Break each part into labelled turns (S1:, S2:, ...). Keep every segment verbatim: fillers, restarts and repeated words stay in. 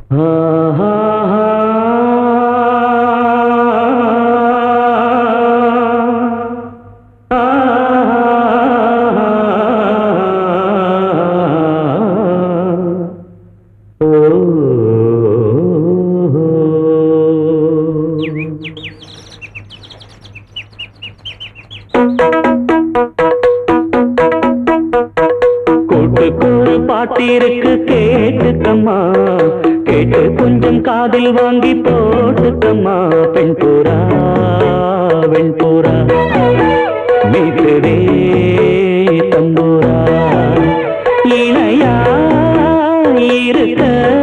S1: பாட்டிருக்கு கேட்டுக்கம்மா, கேட்டு கொஞ்சம் காதில் வாங்கி போட்டுக்கம்மா. பெண் பூரா வெண் பூரா மீட்டுதே தம்பூரா, இணையா இருக்க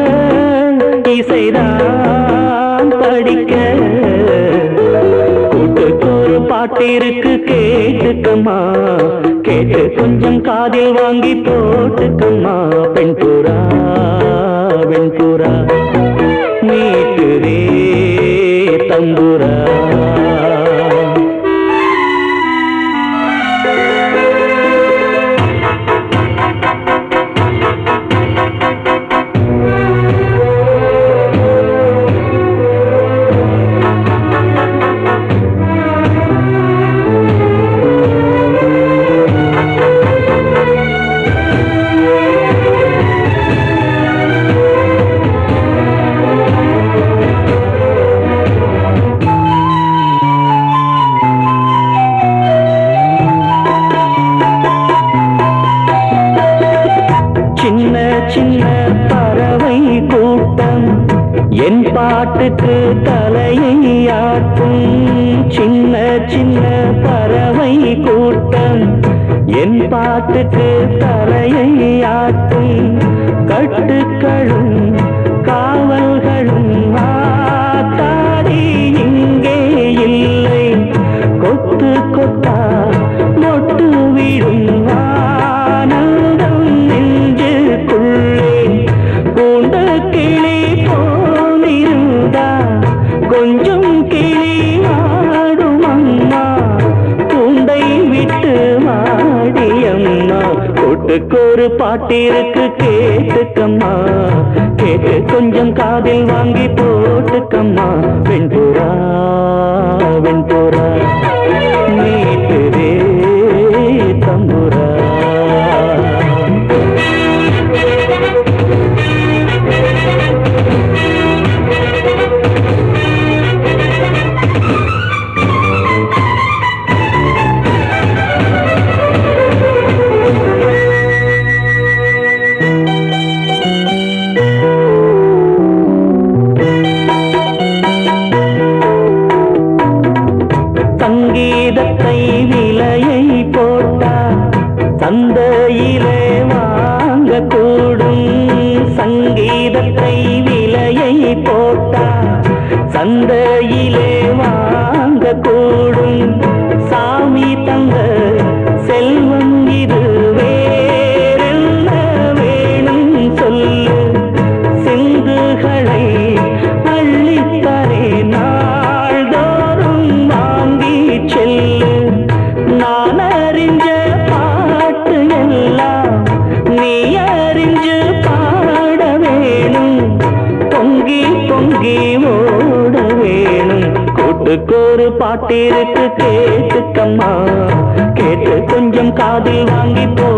S1: இசைதான் படிக்க. கூட்டுக்கொரு பாட்டிருக்கு கேட்டுக்கம்மா, கேட்டு கொஞ்சம் காதில் வாங்கி போட்டுக்கம்மா. பெண் பூரா வெண் பூரா மீட்டுதே தம்பூரா. சின்ன பறவை கூட்டம் என் பாட்டுக்கு தலையை ஆட்டும். சின்ன சின்ன பறவை கூட்டம் என் பாட்டுக்கு தலையை ஆட்டும். கட்டுக்களும் காவல்களும் ஆத்தாடி இங்கே இல்லை. கொத்து கொத்தா மொட்டு விடும் ஆனந்தம் நெஞ்சுக்குள்ளே. பூண்ட கிளி போலிருந்தா கொஞ்சம் கிளி ஆடும் அம்மா, பூண்டை விட்டு மாடியம்மா. கூட்டுக்கொரு பாட்டிருக்கு கேட்டுக்கம்மா, கேட்டு கொஞ்சம் காதில் வாங்கி போட்டுக்கம்மா. வெண்புறா வெண்புறா மீட்டுதே தம்புரா. சங்கீதத்தை விலையை போட்டா சந்தையிலே வாங்கக்கூடும். சங்கீதத்தை விலையை போட்டா சந்தையிலே வாங்கக்கூடும். சாமி தந்த செல்வம் இது வேறென்ன வேணும் சொல்லு. சிந்துகளை அள்ளித்தரே நாள்தோறும் வாங்கி செல்லு. நான் அறிஞ்ச பாட்டு எல்லாம் நீ அறிஞ்சு பாட வேணும். பொங்கி பொங்கி ஓட வேணும். கூட்டுக்கொரு பாட்டிருக்கு கேட்டுக்கம்மா, கேட்டு கொஞ்சம் காதில் வாங்கி போ